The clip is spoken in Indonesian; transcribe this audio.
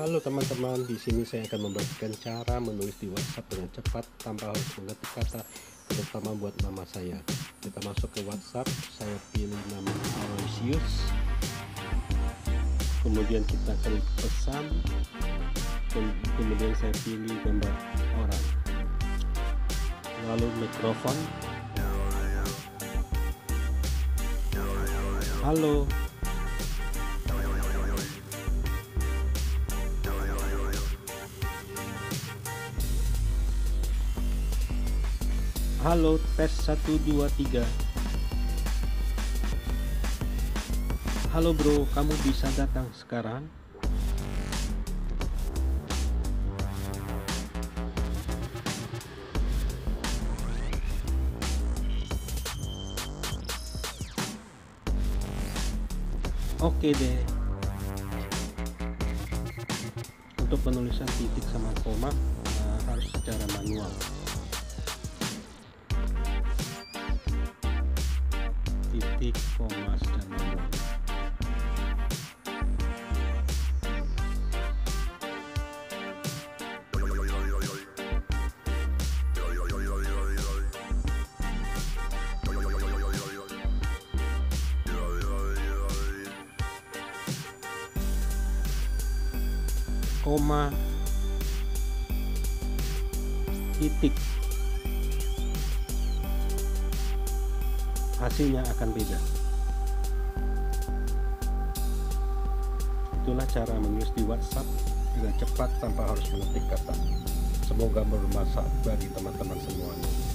Halo teman-teman, di sini saya akan membagikan cara menulis di WhatsApp dengan cepat tanpa harus mengetik kata, terutama buat nama saya. Kita masuk ke WhatsApp, saya pilih nama Aloysius, kemudian kita klik pesan, kemudian saya pilih gambar orang, lalu mikrofon. Halo. Halo, tes 1 2 3. Halo bro, kamu bisa datang sekarang? Oke deh. Untuk penulisan titik sama koma harus secara manual. Titik, koma, dan manual. Koma, titik, hasilnya akan beda. Itulah cara menulis di WhatsApp dengan cepat tanpa harus mengetik kata. Semoga bermanfaat bagi teman-teman semuanya.